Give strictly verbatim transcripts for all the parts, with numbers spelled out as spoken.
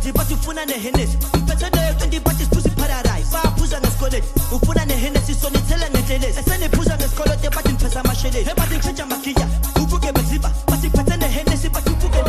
sebenzi bathi ufuna nehenesi mphethe leyo twenty parties pussy paradise baphuza ngesikoleti ufuna nehenesi sonithele ngenhlelezi eseniphuza ngesikolote bathi niphethe amasheleni bathi ngitshintsha magiya ubuke beziba bathi phethe nehenesi bathi ubuke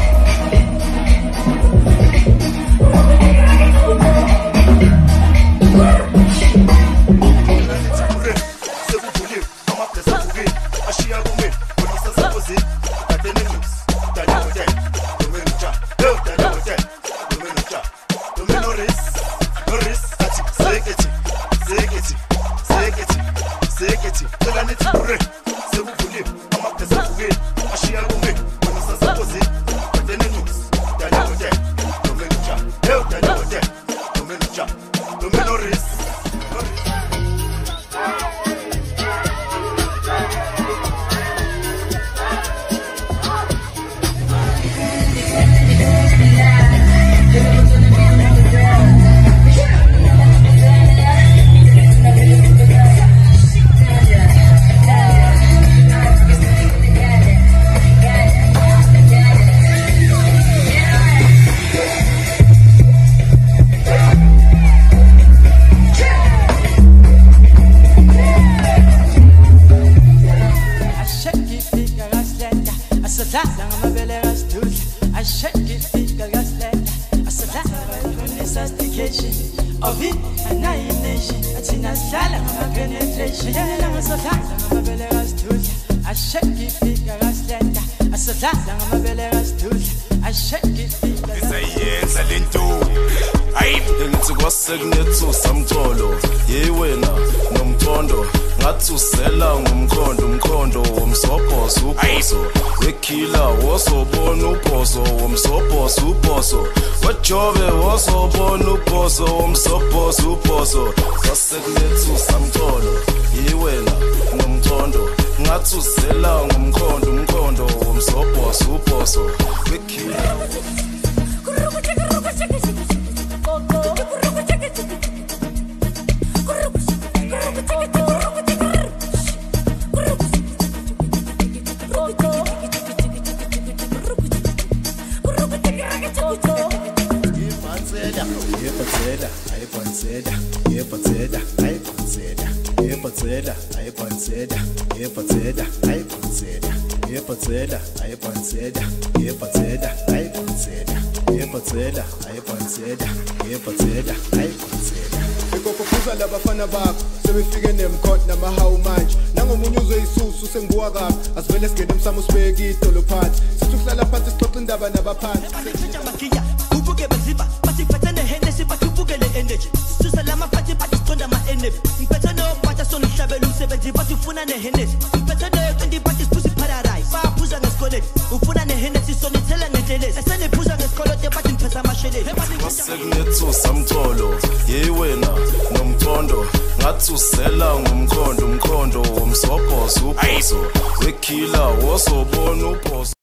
of it, annihilation. I think I shall have penetration. I shake it, figure I stand. I said, I'm a beller's tooth. I shake it, figure I Hayi ngithi kwasekunethu samtholo yewena nomthondo ngathi usela ngumkhondo umkhondo womsobhozo ubhozo wekhila wosobona ubhozo womsobhozo ubhozo wajobe wosobona ubhozo womsobhozo ubhozo kwasekunethu samtholo yewena nomthondo ngathi usela ngumkhondo umkhondo womsobhozo ubhozo wekhila Ikokufuza labafana bakho sebefike nemkhonto namahawu manje nangomunye uzoyisusu sengiwaka asivele sigede umsamo usibeke idolo phansi sithi uhlala phansi sixoxa indaba nabaphansi ngitshintsha magiya ubuke beziba bathi phethe nehenesi bathi ubukele energy sisusa lama phathi bathi siqonda ama enemy ngiphethe no batha sona uhlabela umsebenzi bathi ufuna nehenesi ngiphethe no twenty parties pussy paradise baphuza ngesikoleti ufuna nehenesi sonithele ngenhlelezi eseniphuza ngesikolote bathi niphethe amasheleni kwasekunethu samtholo yewena nomthondo ngathi usela ngumkhondo umkhondo womsobhozo ubhozo wekhila wosobona ubhozo